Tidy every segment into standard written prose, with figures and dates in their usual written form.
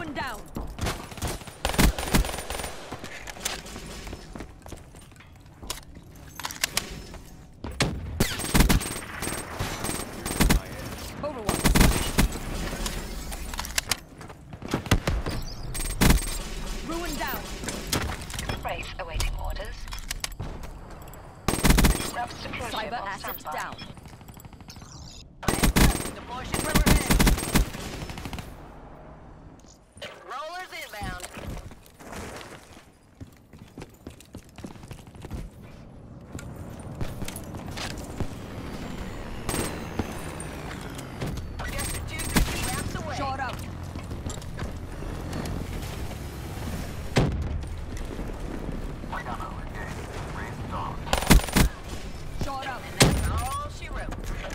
Ruin down. Overwatch. Ruin down. Brave awaiting orders. Routes deployed Cyber on asset standby. down. Deploy ship overhead. Rollers inbound. Objective 2-3 maps away. Shot out. Shot out. And that's all she wrote.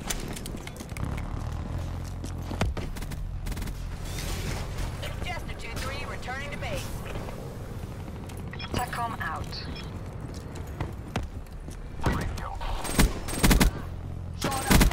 Jester 2-3 returning to base. TACOM out. Shot out.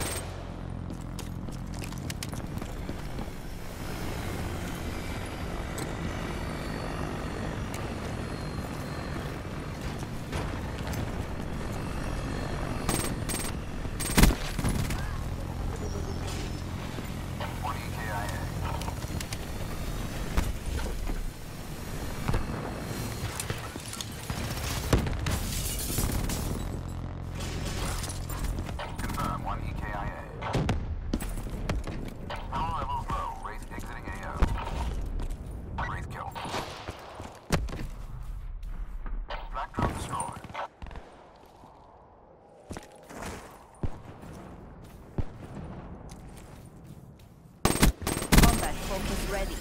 Combat focus ready.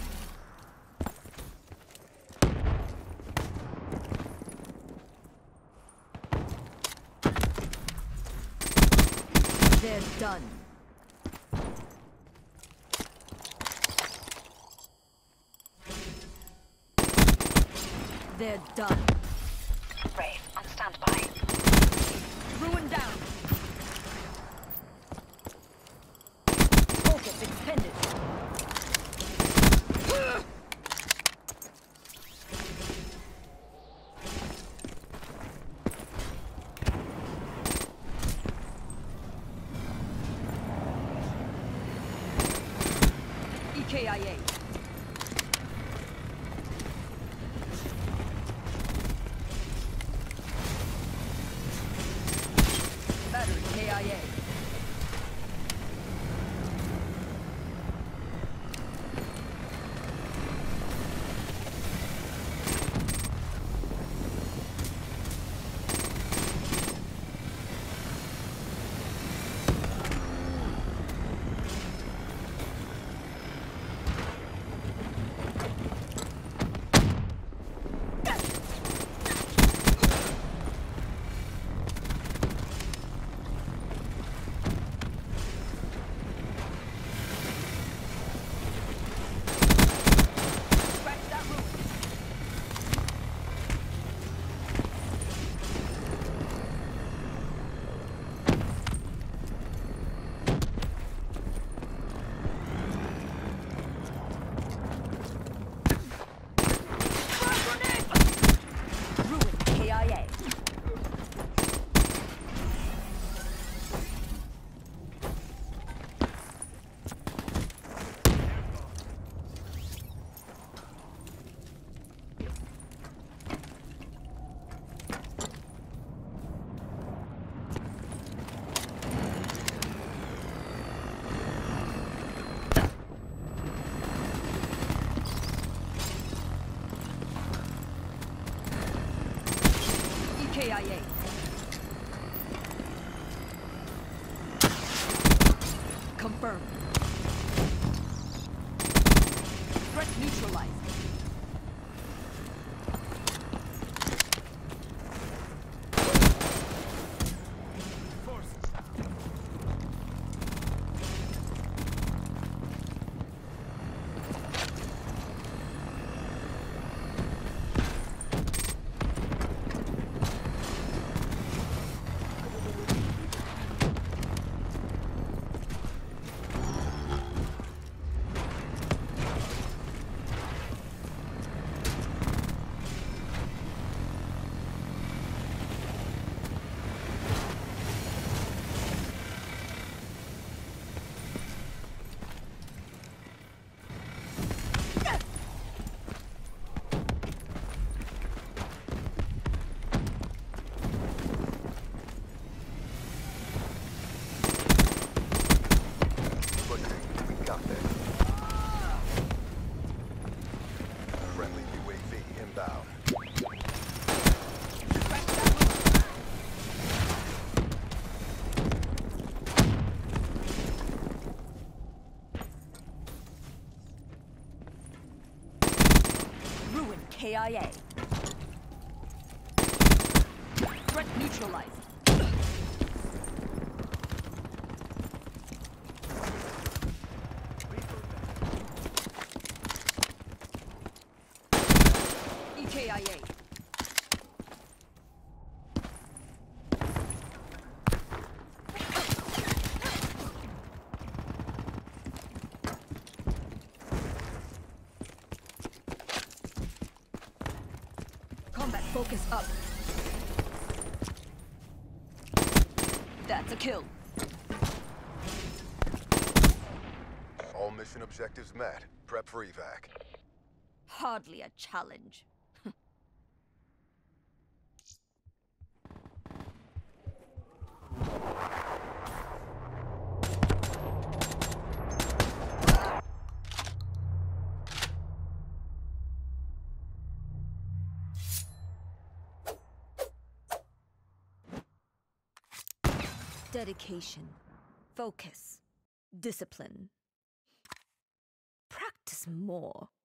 They're done. They're done. Brave on standby. Ruin down. Focus expended. EKIA. Battery KIA. Scratch that roof. Ruin KIA. EKIA. Confirmed. Threat neutralized. KIA. Threat neutralized. EKIA. Combat focus up. That's a kill. All mission objectives met. Prep for evac. Hardly a challenge. Dedication, focus, discipline. Practice more.